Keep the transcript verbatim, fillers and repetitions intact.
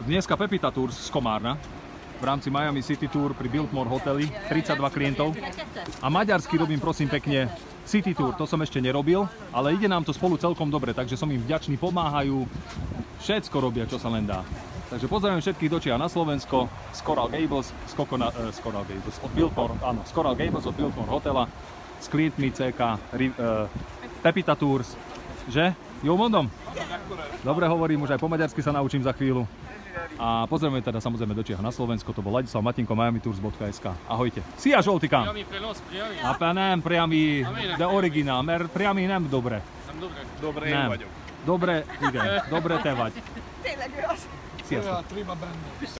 Dneska Pepita Tours z Komárna v rámci Miami City Tour pri Biltmore hoteli, tridsaťdva klientov. A maďarsky robím prosím pekne City Tour, to som ešte nerobil, ale ide nám to spolu celkom dobre, takže som im vďačný, pomáhajú, všetko robia, čo sa len dá. Takže pozdravujem všetkých dočia na Slovensko, z Coral Gables, z, Kokona, eh, z Coral Gables, od Biltmore, áno, z Coral Gables, od Biltmore hotela, s klientmi cé ká, eh, Pepita Tours, že? Jo, mondom? Dobre hovorím, už aj po maďarsky sa naučím za chvíľu. A pozdravujeme teda samozrejme do Čiech na Slovensko, to bol Ladislav Matinko, miami tours bodka es ká. Ahojte. Szia Zsoltikám! Priami prenos, priami. A nem priami, de originál, mert priami nem dobre. Nem dobre. Dobre, én Nem. vagyok. Dobre, igen, dobre te vagy. Tényleg ő az. Sziasztok! Olyan triba benne.